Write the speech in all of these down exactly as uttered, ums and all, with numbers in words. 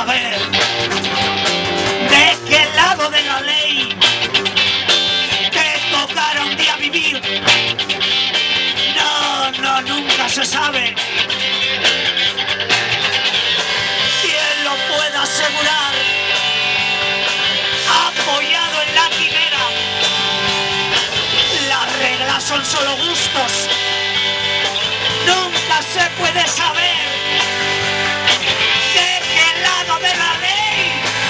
saber de qué lado de la ley te tocará un día vivir. No, no, nunca se sabe. ¿Quién lo puede asegurar? Apoyado en la quimera, las reglas son solo gustos. Nunca se puede saber de qué lado de la ley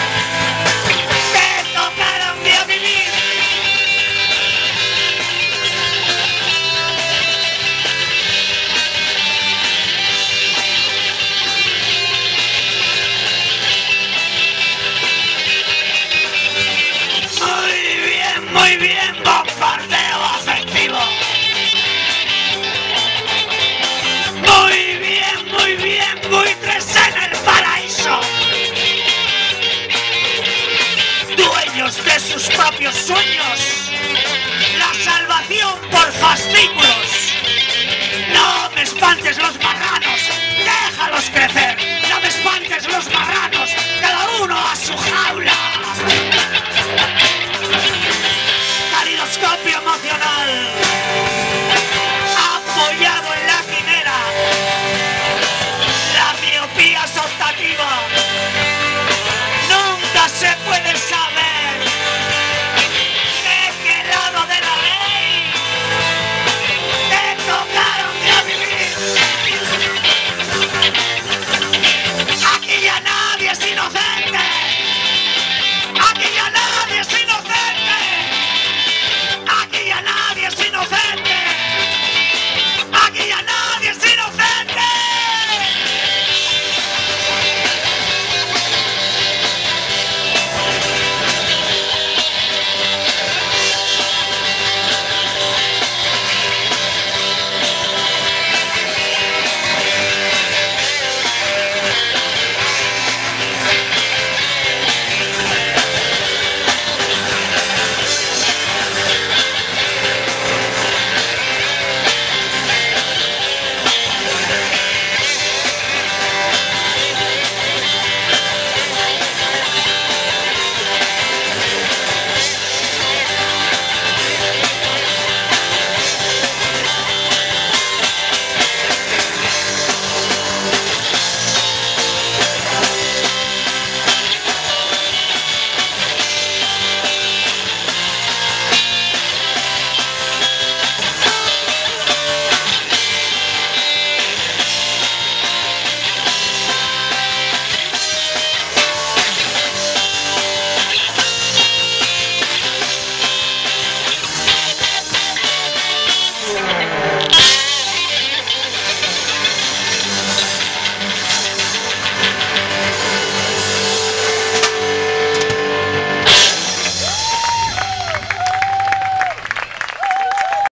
te tocará un día vivir. Muy bien, muy bien, bombardeo afectivo. Muy bien, muy bien, buitres en el paraíso. Dueños de sus propios sueños. La salvación por fascículos. No me espantes los marranos, déjalos crecer. No me espantes los marranos.